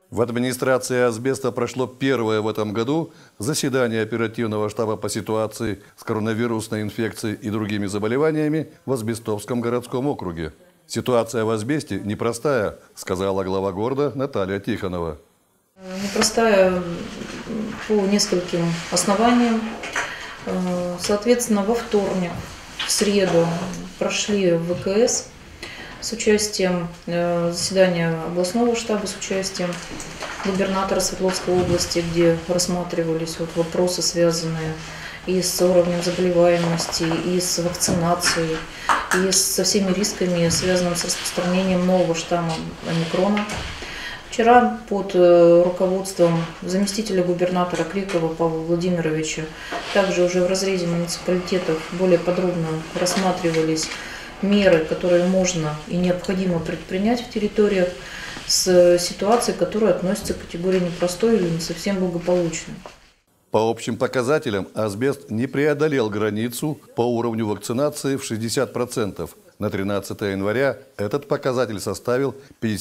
В администрации асбеста прошло первое в этом году заседание оперативного штаба по ситуации с коронавирусной инфекцией и другими заболеваниями в Асбестовском городском округе. Ситуация в асбесте непростая, сказала глава города Наталья Тихонова. Непростая по нескольким основаниям. Соответственно, во вторник, в среду прошли в ВКС с участием заседания областного штаба, с участием губернатора Свердловской области, где рассматривались вопросы, связанные и с уровнем заболеваемости, и с вакцинацией, и со всеми рисками, связанными с распространением нового штамма омикрона. Вчера под руководством заместителя губернатора Крикова Павла Владимировича, также уже в разрезе муниципалитетов более подробно рассматривались меры, которые можно и необходимо предпринять в территориях с ситуацией, которая относится к категории непростой или не совсем благополучной. По общим показателям асбест не преодолел границу по уровню вакцинации в 60%. На 13 января этот показатель составил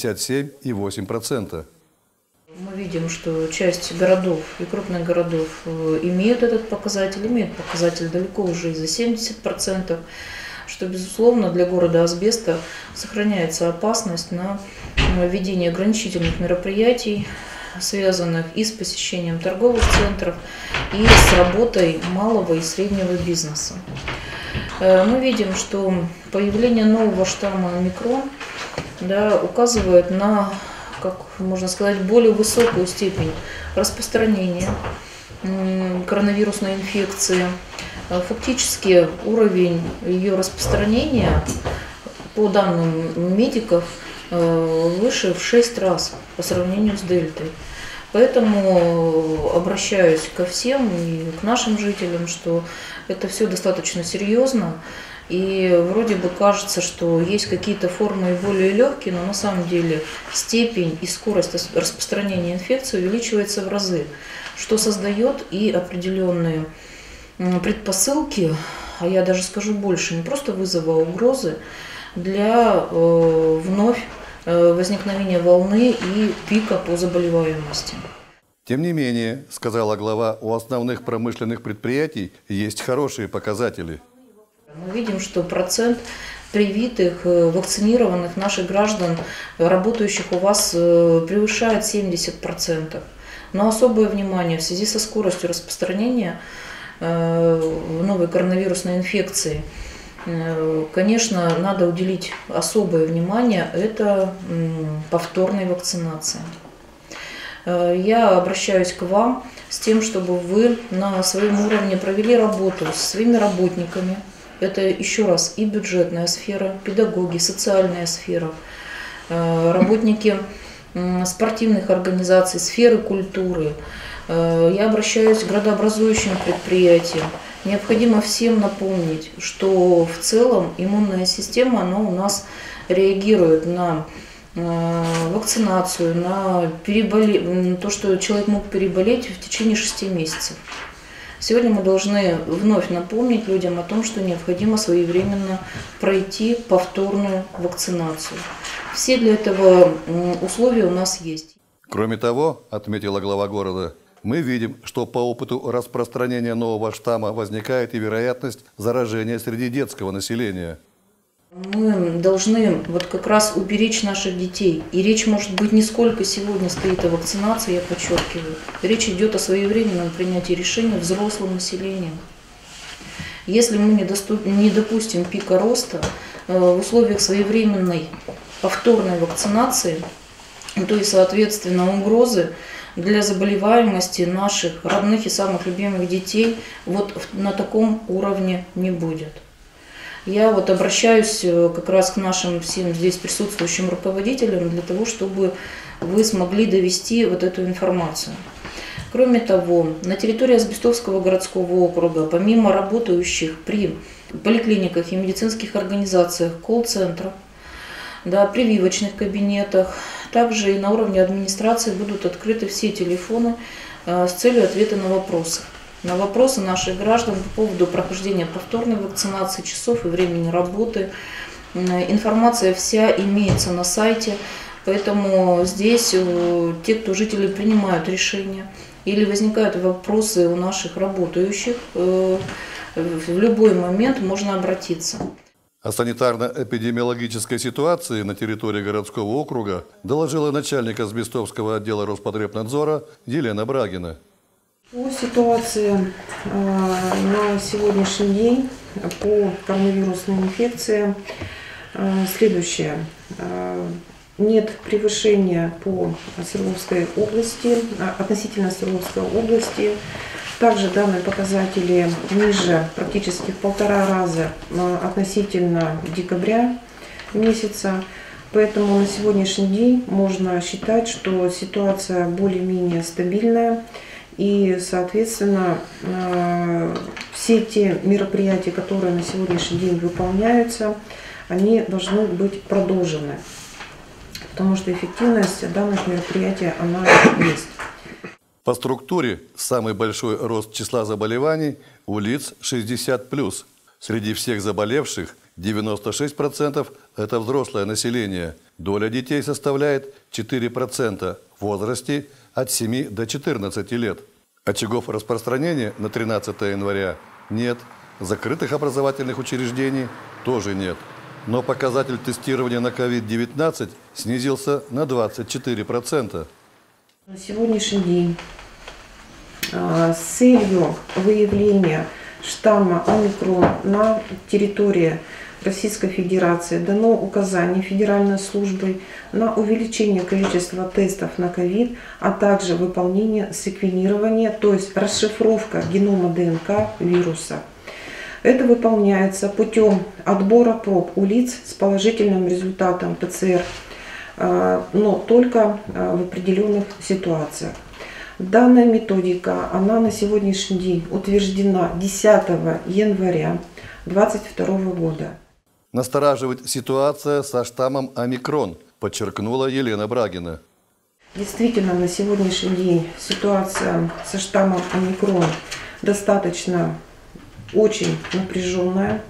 57,8%. Мы видим, что часть городов и крупных городов имеют этот показатель, имеют показатель далеко уже и за 70%, что, безусловно, для города Асбеста сохраняется опасность на введение ограничительных мероприятий, связанных и с посещением торговых центров, и с работой малого и среднего бизнеса. Мы видим, что появление нового штамма омикрон указывает на, как можно сказать, более высокую степень распространения коронавирусной инфекции. Фактически уровень ее распространения, по данным медиков, выше в 6 раз по сравнению с дельтой. Поэтому обращаюсь ко всем и к нашим жителям, что это все достаточно серьезно. И вроде бы кажется, что есть какие-то формы более легкие, но на самом деле степень и скорость распространения инфекции увеличивается в разы, что создает и определенные предпосылки, а я даже скажу больше, не просто вызова, а угрозы для вновь возникновения волны и пика по заболеваемости. Тем не менее, сказала глава, у основных промышленных предприятий есть хорошие показатели. Мы видим, что процент привитых, вакцинированных наших граждан, работающих у вас, превышает 70%. Но особое внимание в связи со скоростью распространения новой коронавирусной инфекции, конечно, надо уделить особое внимание это повторной вакцинации. Я обращаюсь к вам с тем, чтобы вы на своем уровне провели работу со своими работниками. Это еще раз и бюджетная сфера, педагоги, социальная сфера, работники спортивных организаций, сферы культуры. Я обращаюсь к градообразующим предприятиям. Необходимо всем напомнить, что в целом иммунная система она у нас реагирует на вакцинацию, на то, что человек мог переболеть в течение 6 месяцев. Сегодня мы должны вновь напомнить людям о том, что необходимо своевременно пройти повторную вакцинацию. Все для этого условия у нас есть. Кроме того, отметила глава города, мы видим, что по опыту распространения нового штамма возникает и вероятность заражения среди детского населения. Мы должны как раз уберечь наших детей. И речь может быть не сколько сегодня стоит о вакцинации, я подчеркиваю. Речь идет о своевременном принятии решения взрослым населением. Если мы не допустим пика роста в условиях своевременной повторной вакцинации, то и, соответственно, угрозы для заболеваемости наших родных и самых любимых детей на таком уровне не будет. Я обращаюсь как раз к нашим всем здесь присутствующим руководителям для того, чтобы вы смогли довести эту информацию. Кроме того, на территории Асбестовского городского округа, помимо работающих при поликлиниках и медицинских организациях колл-центров, прививочных кабинетах, также и на уровне администрации будут открыты все телефоны с целью ответа на вопросы. На вопросы наших граждан по поводу прохождения повторной вакцинации, часов и времени работы. Информация вся имеется на сайте, Поэтому здесь те, кто жители принимают решения или возникают вопросы у наших работающих, в любой момент можно обратиться. О санитарно-эпидемиологической ситуации на территории городского округа доложила начальник Азбестовского отдела Роспотребнадзора Елена Брагина. По ситуации на сегодняшний день по коронавирусной инфекции следующее. Нет превышения по Свердловской области, относительно Свердловской области. Также данные показатели ниже практически в 1,5 раза относительно декабря месяца. Поэтому на сегодняшний день можно считать, что ситуация более-менее стабильная. И, соответственно, все те мероприятия, которые на сегодняшний день выполняются, они должны быть продолжены. Потому что эффективность данных мероприятий, она есть. По структуре самый большой рост числа заболеваний у лиц 60+. Среди всех заболевших 96% – это взрослое население. Доля детей составляет 4% в возрасте от 7 до 14 лет. Очагов распространения на 13 января нет. Закрытых образовательных учреждений тоже нет. Но показатель тестирования на COVID-19 снизился на 24%. На сегодняшний день с целью выявления штамма омикрон на территории Российской Федерации дано указание Федеральной службой на увеличение количества тестов на ковид, а также выполнение секвенирования, то есть расшифровка генома ДНК вируса. Это выполняется путем отбора проб у лиц с положительным результатом ПЦР, но только в определенных ситуациях. Данная методика, она на сегодняшний день утверждена 10 января 2022 года. Настораживает ситуация со штаммом омикрон, подчеркнула Елена Брагина. Действительно, на сегодняшний день ситуация со штаммом омикрон достаточно очень напряженная.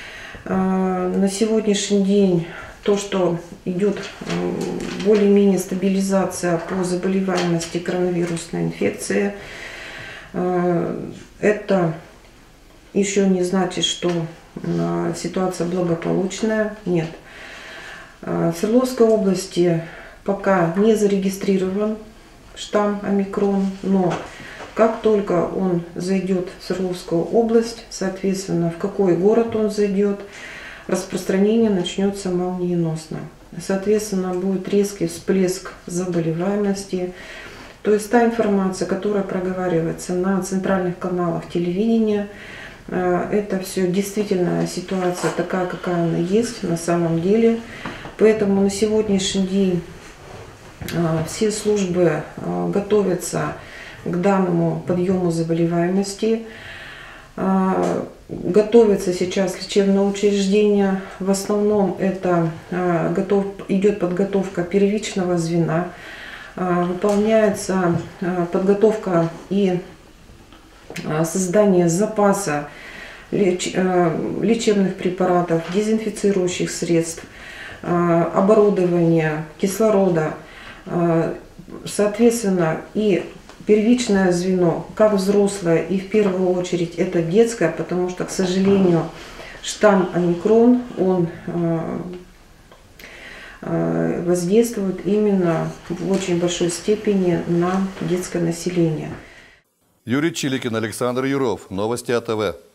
На сегодняшний день то, что идет более-менее стабилизация по заболеваемости коронавирусной инфекции, это еще не значит, что ситуация благополучная. Нет. В Свердловской области пока не зарегистрирован штамм омикрон, но как только он зайдет в Свердловскую область, соответственно, в какой город он зайдет, распространение начнется молниеносно. Соответственно, будет резкий всплеск заболеваемости. То есть та информация, которая проговаривается на центральных каналах телевидения, это все действительно ситуация такая, какая она есть на самом деле. Поэтому на сегодняшний день все службы готовятся к данному подъему заболеваемости. Готовится сейчас лечебное учреждение. В основном это идет подготовка первичного звена. Выполняется подготовка и создание запаса лечебных препаратов, дезинфицирующих средств, оборудования, кислорода. Соответственно, и первичное звено, как взрослое, и в первую очередь это детское, потому что, к сожалению, штамм омикрон, он воздействует именно в очень большой степени на детское население. Юрий Чиликин, Александр Юров. Новости АТВ.